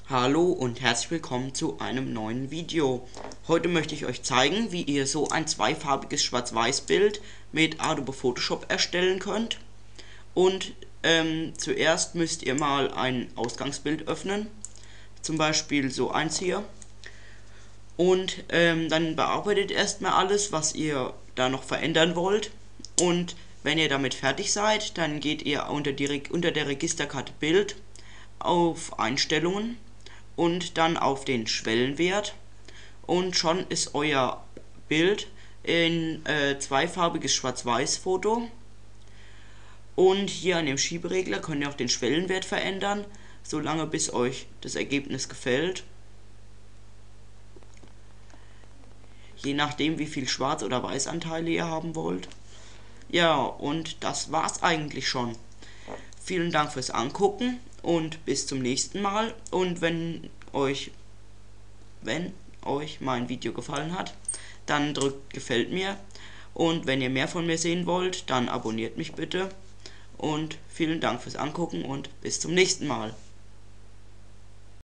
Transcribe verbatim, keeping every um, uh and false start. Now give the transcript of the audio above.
Hallo und herzlich willkommen zu einem neuen Video. Heute möchte ich euch zeigen, wie ihr so ein zweifarbiges Schwarz-Weiß-Bild mit Adobe Photoshop erstellen könnt. Und ähm, zuerst müsst ihr mal ein Ausgangsbild öffnen, zum Beispiel so eins hier. Und ähm, dann bearbeitet erstmal alles, was ihr da noch verändern wollt. Und wenn ihr damit fertig seid, dann geht ihr unter, die, unter der Registerkarte Bild auf Einstellungen und dann auf den Schwellenwert, und schon ist euer Bild in äh, zweifarbiges Schwarz-Weiß-Foto. Und hier an dem Schieberegler könnt ihr auch den Schwellenwert verändern, solange bis euch das Ergebnis gefällt. Je nachdem, wie viel Schwarz- oder Weißanteile ihr haben wollt. Ja, und das war's eigentlich schon. Vielen Dank fürs Angucken und bis zum nächsten Mal. Und wenn euch, wenn euch mein Video gefallen hat, dann drückt gefällt mir. Und wenn ihr mehr von mir sehen wollt, dann abonniert mich bitte. Und vielen Dank fürs Angucken und bis zum nächsten Mal.